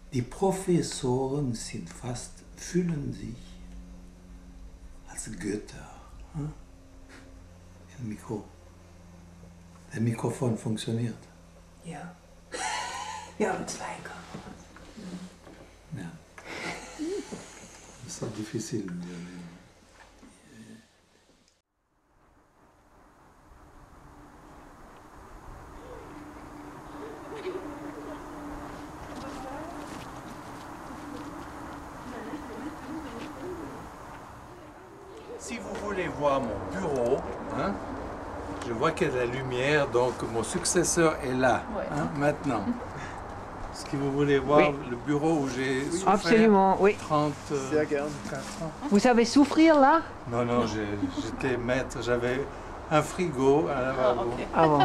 Die Professoren sind fast, fühlen sich als Götter. Im Mikro. Der Mikrofon funktioniert. Ja. Ja, und zwei Kameras. Ja. C'est difficile. Si vous voulez voir mon bureau, hein, je vois qu'il y a de la lumière, donc mon successeur est là, hein, maintenant. Est-ce que vous voulez voir le bureau où j'ai souffert Absolument, oui. 34 ans? Vous savez souffrir là? Non, non, j'étais maître, j'avais un frigo, un lavabo. Ah bon.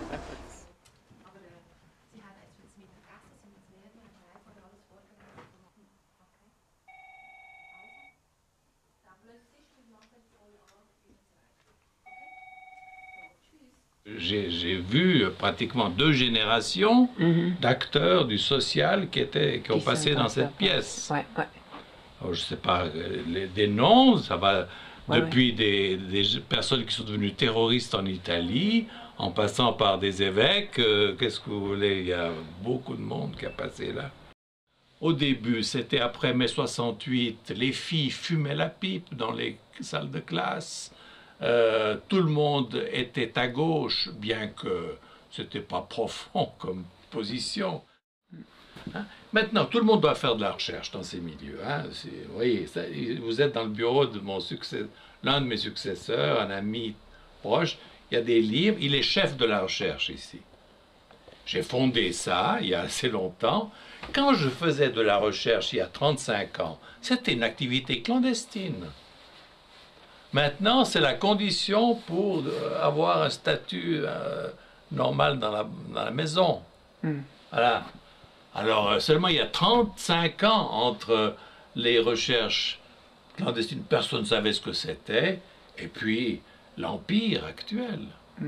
J'ai vu pratiquement 2 générations d'acteurs du social qui ont passé dans cette pièce. Ouais, ouais. Alors, je ne sais pas des noms, ça va Ouais, depuis des personnes qui sont devenues terroristes en Italie, en passant par des évêques. Qu'est-ce que vous voulez? Il y a beaucoup de monde qui a passé là. Au début, c'était après mai 68, les filles fumaient la pipe dans les salles de classe. Tout le monde était à gauche, bien que ce n'était pas profond comme position. Hein? Maintenant, tout le monde doit faire de la recherche dans ces milieux. Hein? Vous voyez, vous êtes dans le bureau de l'un de mes successeurs, un ami proche. Il y a des livres, il est chef de la recherche ici. J'ai fondé ça il y a assez longtemps. Quand je faisais de la recherche il y a 35 ans, c'était une activité clandestine. Maintenant, c'est la condition pour avoir un statut normal dans la maison. Voilà. Alors, seulement il y a 35 ans entre les recherches clandestines, personne ne savait ce que c'était, et puis l'empire actuel.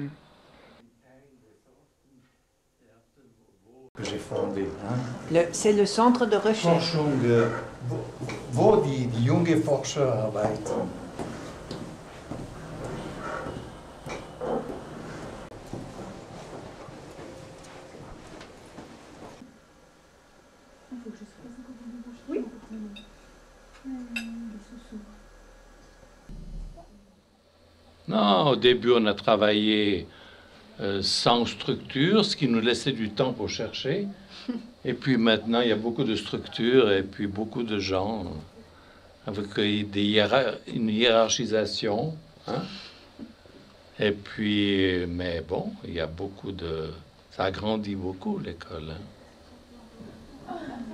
Que j'ai fondé. C'est le centre de recherche. Forschung, wo die junge Forscher arbeiten. Non, au début, on a travaillé sans structure, ce qui nous laissait du temps pour chercher. Et puis maintenant, il y a beaucoup de structures et puis beaucoup de gens avec une hiérarchisation. Hein? Et puis, mais bon, il y a beaucoup de... Ça a grandi beaucoup, l'école. Hein?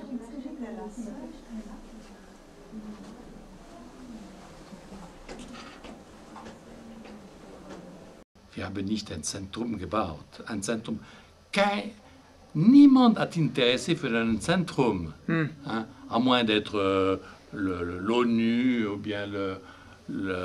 Wir haben nicht ein Zentrum gebaut. Ein Zentrum. Niemand hat intéressé für ein Zentrum, hein, à moins d'être l'ONU ou bien le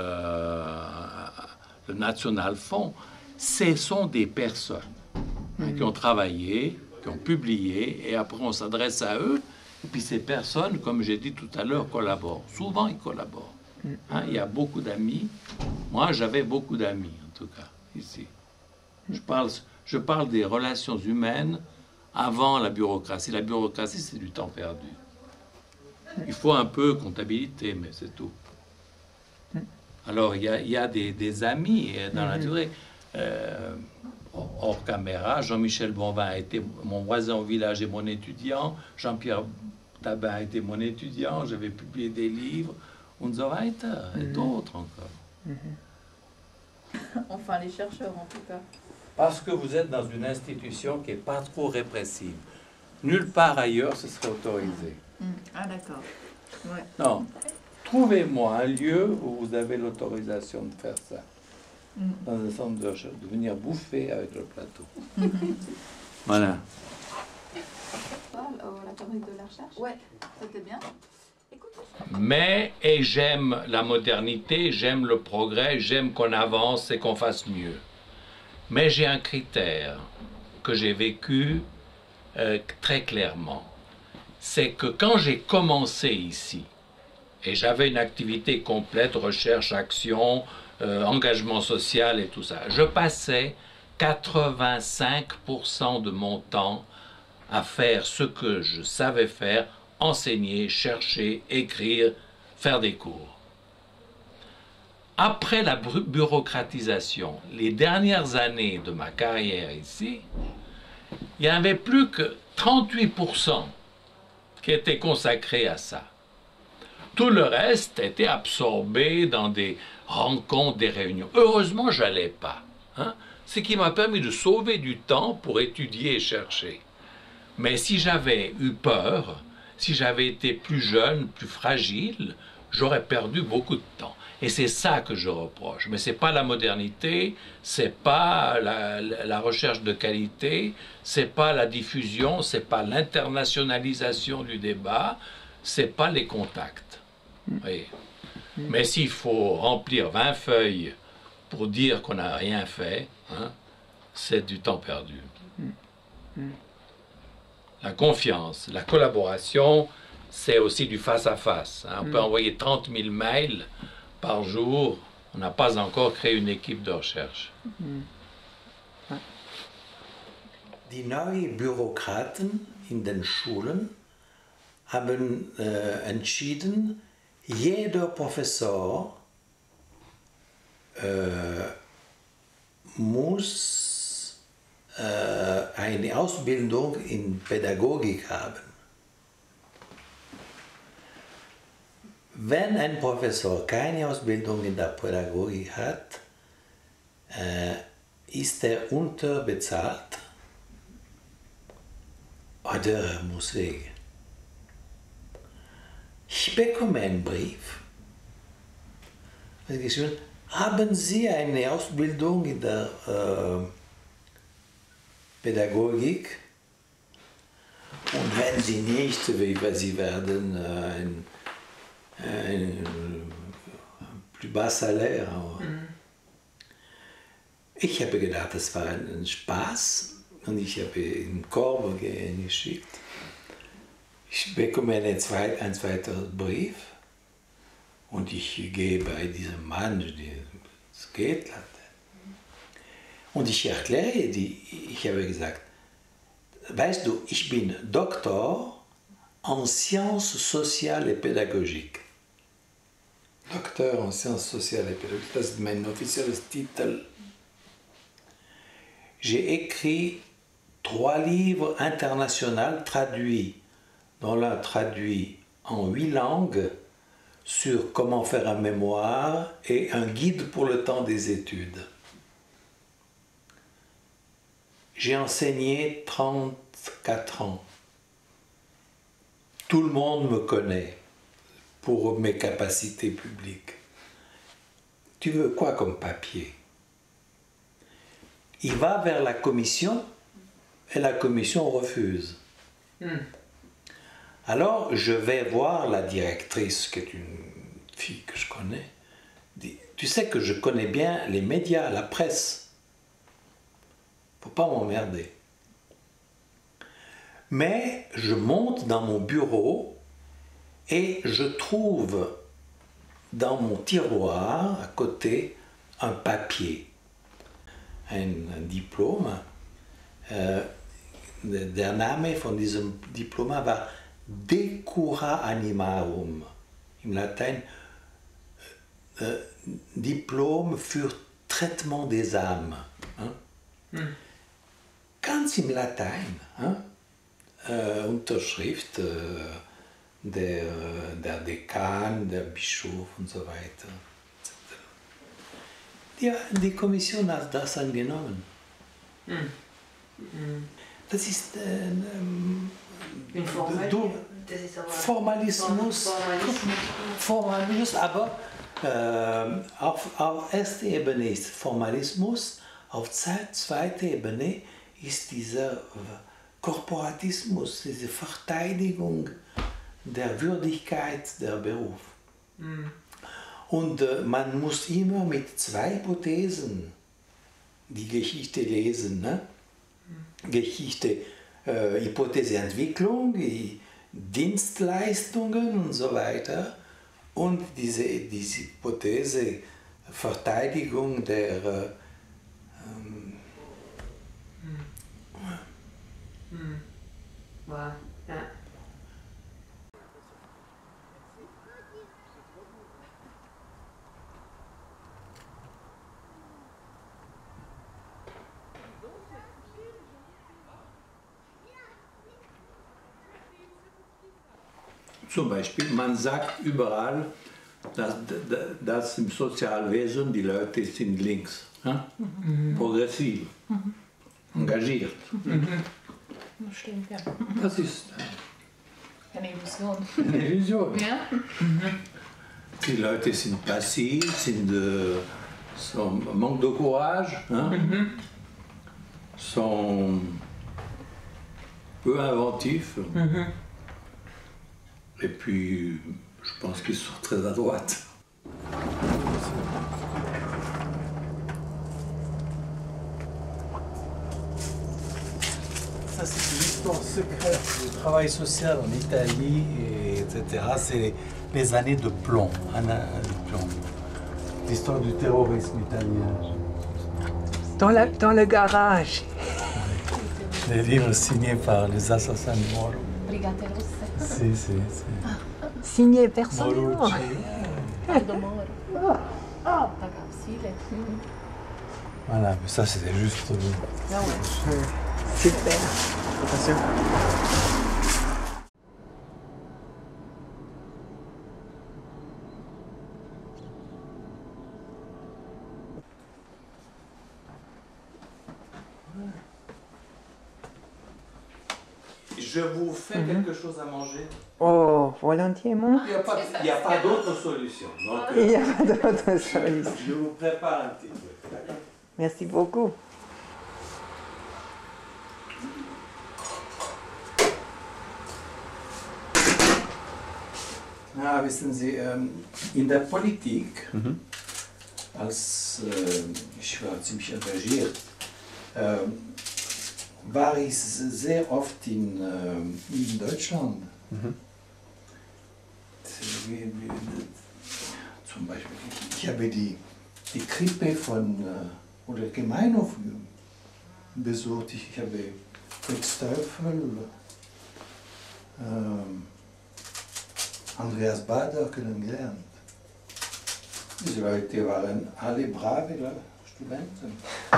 National Fund. Ce sont des personnes hein, qui ont travaillé, qui ont publié, et après on s'adresse à eux. Et puis ces personnes, comme j'ai dit tout à l'heure, collaborent. Souvent, ils collaborent. Hein, il y a beaucoup d'amis. Moi, j'avais beaucoup d'amis, en tout cas. Ici. Je parle des relations humaines avant la bureaucratie. La bureaucratie, c'est du temps perdu. Il faut un peu comptabilité, mais c'est tout. Alors, il y a des amis dans la durée. Hors caméra, Jean-Michel Bonvin a été mon voisin au village et mon étudiant. Jean-Pierre Tabin a été mon étudiant. J'avais publié des livres. Und so weiter. Et d'autres encore. Enfin, les chercheurs, en tout cas. Parce que vous êtes dans une institution qui n'est pas trop répressive. Nulle part ailleurs, ce serait autorisé. Ah, d'accord. Ouais. Non. Trouvez-moi un lieu où vous avez l'autorisation de faire ça. Dans un centre de recherche, de venir bouffer avec le plateau. Voilà. La théorie de la recherche. Ouais, c'était bien. Mais, et j'aime la modernité, j'aime le progrès, j'aime qu'on avance et qu'on fasse mieux. Mais j'ai un critère que j'ai vécu très clairement. c'est que quand j'ai commencé ici, et j'avais une activité complète, recherche, action, engagement social et tout ça, je passais 85% de mon temps à faire ce que je savais faire, enseigner, chercher, écrire, faire des cours. Après la bureaucratisation, les dernières années de ma carrière ici, il n'y avait plus que 38% qui étaient consacrés à ça. Tout le reste était absorbé dans des rencontres, des réunions. Heureusement, je n'allais pas. Hein? Ce qui m'a permis de sauver du temps pour étudier et chercher. Mais si j'avais eu peur, si j'avais été plus jeune, plus fragile, j'aurais perdu beaucoup de temps. Et c'est ça que je reproche. Mais ce n'est pas la modernité, ce n'est pas la recherche de qualité, ce n'est pas la diffusion, ce n'est pas l'internationalisation du débat, ce n'est pas les contacts. Oui. Mais s'il faut remplir 20 feuilles pour dire qu'on n'a rien fait, hein, c'est du temps perdu. La confiance, la collaboration, c'est aussi du face-à-face. Hein. On peut envoyer 30 000 mails par jour. On n'a pas encore créé une équipe de recherche. Die neuen Bürokraten in den Schulen haben entschieden, jeder Professor muss eine Ausbildung in Pädagogik haben. Wenn ein Professor keine Ausbildung in der Pädagogik hat, ist er unterbezahlt oder er muss weg. Ich bekomme einen Brief, haben Sie eine Ausbildung in der Pädagogik? Und wenn Sie nicht, Sie werden ein plus bas salaire. Ich habe gedacht, das war ein Spaß und ich habe einen Korb geschickt. Ich bekomme einen zweiten Brief und ich gehe bei diesem Mann, das geht. Und ich erkläre, ich habe gesagt, weißt du, ich bin Doktor en sciences sociales et pédagogiques. Docteur en sciences sociales et pédagogiques, das ist mein offizieller Titel. J'ai écrit 3 livres internationaux traduits, dont l'un traduit en 8 langues, sur comment faire un mémoire et un guide pour le temps des études. J'ai enseigné 34 ans. Tout le monde me connaît pour mes capacités publiques. Tu veux quoi comme papier? Il va vers la commission et la commission refuse. Alors je vais voir la directrice, qui est une fille que je connais. Dit, tu sais que je connais bien les médias, la presse. Faut pas m'emmerder. Mais je monte dans mon bureau et je trouve dans mon tiroir à côté un papier, un Diplom. Der Name von diesem Diplom war De Cura Animarum, im Latein Diplom für Traitement des âmes. Hein? Ganz im Latein. Hein? Unterschrift der Dekan, der Bischof und so weiter. Die Kommission hat das angenommen. Das ist Formalismus, aber auf erster Ebene ist Formalismus, auf zweiter Ebene ist dieser Korporatismus, diese Verteidigung der Würdigkeit der Beruf. Und man muss immer mit 2 Hypothesen die Geschichte lesen. Ne? Geschichte, Hypothese Entwicklung, Dienstleistungen und so weiter und diese Hypothese Verteidigung der Wow. Ja. Zum Beispiel, man sagt überall, dass im Sozialwesen die Leute sind links, progressiv, engagiert. Das stimmt, ja. Das ist Eine Illusion. eine Illusion. Ja? Die Leute sind passiv, sont manque de courage, sont peu inventifs. Et puis, je pense qu'ils sont très à droite. Ça, c'est l'histoire secrète du travail social en Italie, etc. C'est les années de plomb. L'histoire du terrorisme italien. Dans le garage. Les livres signés par les assassins de Moro. Brigate Rosse. Si. Signé personnellement. Morucci. Aldo Moro. Tagausile. Voilà, mais ça c'était juste. Super. Je vous fais quelque chose à manger. Oh, volontiers. Il n'y a pas d'autre solution. Donc, Il n'y a pas d'autre solution. je vous prépare un petit peu. D'accord? Merci beaucoup. Ja, wissen Sie, in der Politik, als ich war ziemlich engagiert, war ich sehr oft in Deutschland. Zum Beispiel, ich habe die Krippe oder Gemeinhof besucht. Ich habe Fritz Teufel, Andreas Bader kennengelernt. Diese Leute waren alle brave Studenten.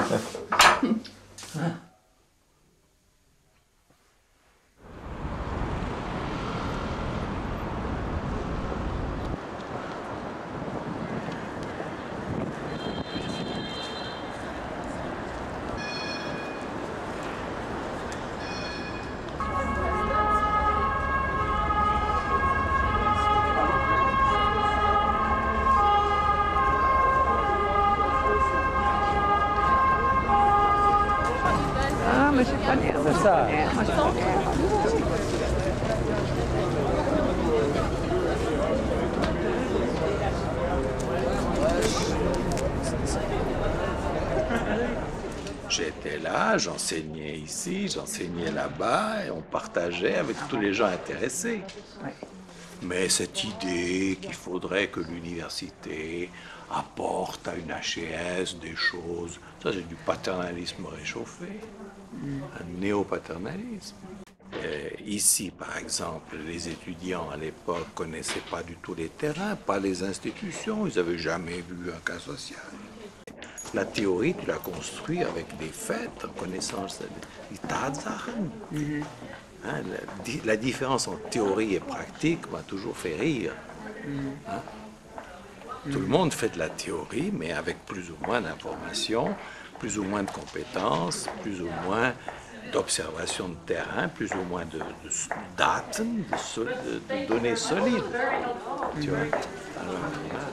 Ah, mais c'est pas l'air. C'est ça. J'étais là, j'enseignais ici, j'enseignais là-bas, et on partageait avec tous les gens intéressés. Mais cette idée qu'il faudrait que l'université apporte à une HES des choses, ça c'est du paternalisme réchauffé, un néopaternalisme. Ici, par exemple, les étudiants à l'époque ne connaissaient pas du tout les terrains, pas les institutions, ils n'avaient jamais vu un cas social. La théorie, tu la construis avec des faits, en connaissant les Tatsachen. Hein, la différence entre théorie et pratique m'a toujours fait rire. Hein? Tout le monde fait de la théorie, mais avec plus ou moins d'informations, plus ou moins de compétences, plus ou moins d'observation de terrain, plus ou moins de daten, de données solides. Tu vois? Alors,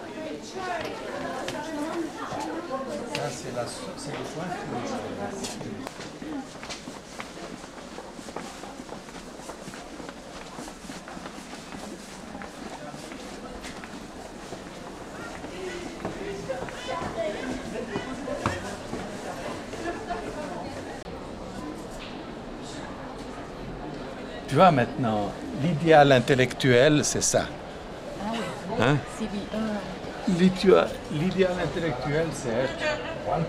Ça, c'est le point. Tu vois maintenant, l'idéal intellectuel, c'est ça. Ah oui. Hein? CV1. L'idéal intellectuel, c'est être quantum.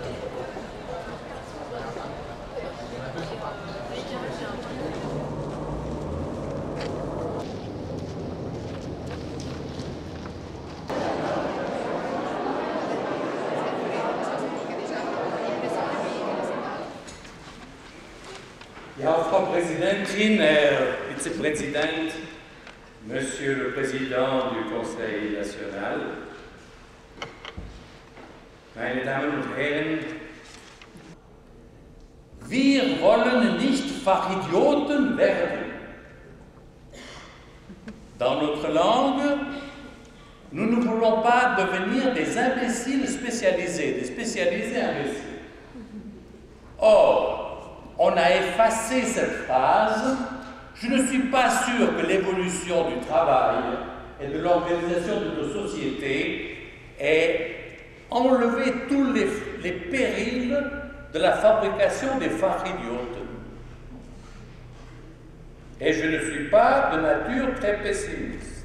Ja, Frau Präsidentin, Herr Vizepräsident, Monsieur le Président du Conseil national, meine Damen und Herren, wir wollen nicht Fachidioten werden. Dans notre langue, nous ne voulons pas devenir des imbéciles spécialisés, des spécialisés imbéciles. Or, on a effacé cette phrase. Je ne suis pas sûr que l'évolution du travail et de l'organisation de nos sociétés ait enlevé tous les périls de la fabrication des fachidiotes. Et je ne suis pas de nature très pessimiste.